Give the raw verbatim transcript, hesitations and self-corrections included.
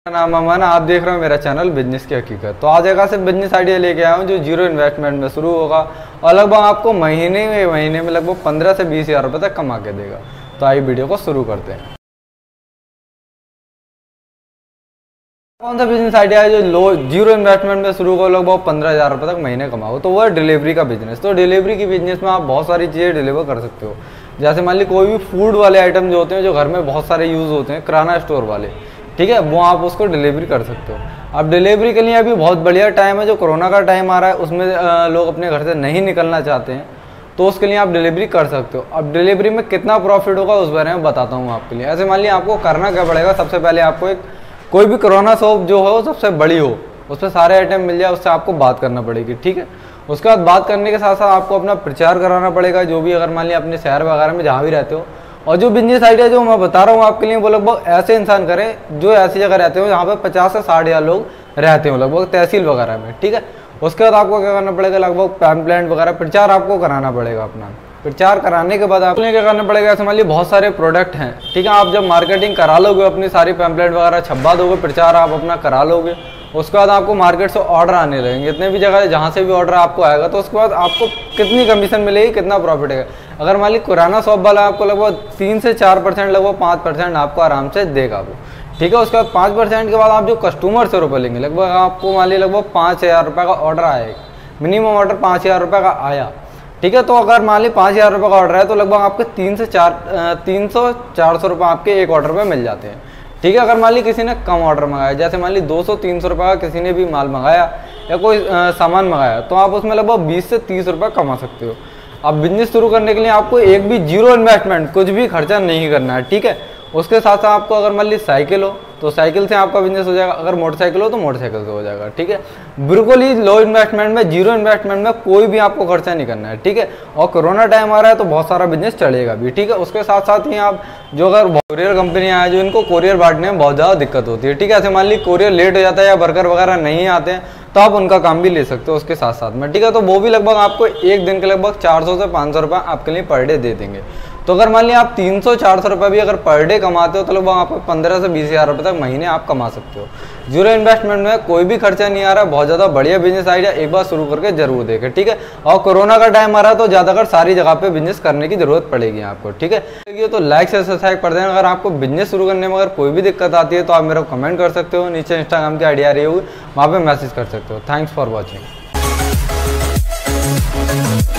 मेरा नाम अमन, आप देख रहे हो मेरा चैनल बिजनेस की हकीकत। तो आज एक ऐसे बिजनेस आइडिया लेके आया हूँ जो जीरो इन्वेस्टमेंट में शुरू होगा और लगभग आपको महीने में महीने में लगभग पंद्रह से बीस हज़ार रुपये तक कमा के देगा। तो आइए वीडियो को शुरू करते हैं। कौन सा बिजनेस आइडिया है जो लो जीरो इन्वेस्टमेंट में शुरू हो लगभग पंद्रह हज़ार रुपये तक महीने कमाओ? तो वो है डिलीवरी का बिजनेस। तो डिलीवरी की बिजनेस में आप बहुत सारी चीज़ें डिलीवर कर सकते हो। जैसे मान ली कोई भी फूड वाले आइटम जो होते हैं जो घर में बहुत सारे यूज़ होते हैं, किराना स्टोर वाले, ठीक है, वो आप उसको डिलीवरी कर सकते हो। अब डिलीवरी के लिए अभी बहुत बढ़िया टाइम है, जो कोरोना का टाइम आ रहा है उसमें लोग अपने घर से नहीं निकलना चाहते हैं, तो उसके लिए आप डिलीवरी कर सकते हो। अब डिलीवरी में कितना प्रॉफिट होगा उस बारे में बताता हूँ आपके लिए। ऐसे मान लिया आपको करना क्या पड़ेगा, सबसे पहले आपको एक कोई भी किराना शॉप जो हो सबसे बड़ी हो, उस पर सारे आइटम मिल जाए, उससे आपको बात करना पड़ेगी, ठीक है। उसके बाद बात करने के साथ साथ आपको अपना प्रचार कराना पड़ेगा, जो भी अगर मान लिया अपने शहर वगैरह में जहाँ भी रहते हो। और जो बिजनेस आइडिया जो मैं बता रहा हूँ आपके लिए, वो लगभग ऐसे इंसान करें जो ऐसी जगह रहते हो जहाँ पे पचास से साठ हज़ार लोग रहते हो, लगभग तहसील वगैरह में, ठीक है। उसके बाद आपको क्या करना पड़ेगा, लगभग पैम्पलेट वगैरह प्रचार आपको कराना पड़ेगा। अपना प्रचार कराने के बाद आपको क्या करना पड़ेगा, ऐसे मान लीजिए बहुत सारे प्रोडक्ट हैं, ठीक है। आप जब मार्केटिंग करा लोगे, अपनी सारी पैम्पलेट वगैरह छपवा दोगे, प्रचार आप अपना करा लोगे, उसके बाद आपको मार्केट से ऑर्डर आने लगेंगे। इतने भी जगह जहाँ से भी ऑर्डर आपको आएगा, तो उसके बाद आपको कितनी कमीशन मिलेगी, कितना प्रॉफिट है। अगर मान ली किराना शॉप वाला आपको लगभग तीन से चार परसेंट लगभग पाँच परसेंट आपको आराम से देगा वो, ठीक है। उसके बाद पाँच परसेंट के बाद आप जो कस्टमर से रुपये लेंगे, लगभग आपको मान ली लगभग पाँच हज़ार रुपये का ऑर्डर आएगा, मिनिमम ऑर्डर पाँच हज़ार रुपये का आया, ठीक है। तो अगर मान ली पाँच हज़ार रुपये का ऑर्डर है तो लगभग आपके तीन से चार तीन सौ चार सौ रुपये आपके एक ऑर्डर में मिल जाते हैं, ठीक है। अगर मान ली किसी ने कम ऑर्डर मंगाया, जैसे मान ली दो सौ तीन सौ रुपये का किसी ने भी माल मंगाया या कोई आ, सामान मंगाया, तो आप उसमें लगभग बीस से तीस रुपये कमा सकते हो। अब बिजनेस शुरू करने के लिए आपको एक भी जीरो इन्वेस्टमेंट, कुछ भी खर्चा नहीं करना है, ठीक है। उसके साथ साथ आपको अगर मान ली साइकिल हो तो साइकिल से आपका बिजनेस हो जाएगा, अगर मोटरसाइकिल हो तो मोटरसाइकिल से हो जाएगा, ठीक है। बिल्कुल ही लो इन्वेस्टमेंट में, जीरो इन्वेस्टमेंट में कोई भी आपको खर्चा नहीं करना है, ठीक है। और कोरोना टाइम आ रहा है तो बहुत सारा बिजनेस चलेगा भी, ठीक है। उसके साथ साथ ही आप जो अगर कोरियर कंपनियां हैं जो इनको कोरियर बांटने में बहुत ज़्यादा दिक्कत होती है, ठीक है। ऐसे मान ली कोरियर लेट हो जाता है या वर्कर वगैरह नहीं आते हैं, तो आप उनका काम भी ले सकते हो उसके साथ साथ में, ठीक है। तो वो भी लगभग आपको एक दिन के लगभग चार सौ से पाँच सौ रुपये आपके लिए पर डे दे देंगे। तो अगर मान लिया आप तीन सौ चार सौ रुपये भी अगर पर डे कमाते हो तो लगभग आपको पंद्रह से बीस हज़ार रुपये तक महीने आप कमा सकते हो। जीरो इन्वेस्टमेंट में कोई भी खर्चा नहीं आ रहा है, बहुत ज़्यादा बढ़िया बिजनेस आइडिया, एक बार शुरू करके जरूर देखें, ठीक है। और कोरोना का टाइम आ रहा है तो ज़्यादातर सारी जगह पे बिजनेस करने की जरूरत पड़ेगी आपको, ठीक है। तो लाइक से सब्सक्राइब कर देना। अगर आपको बिजनेस शुरू करने में अगर कोई भी दिक्कत आती है तो आप मेरे को कमेंट कर सकते हो, नीचे इंस्टाग्राम की आईडी आ रही होगी, वहाँ पर मैसेज कर सकते हो। Thanks for watching.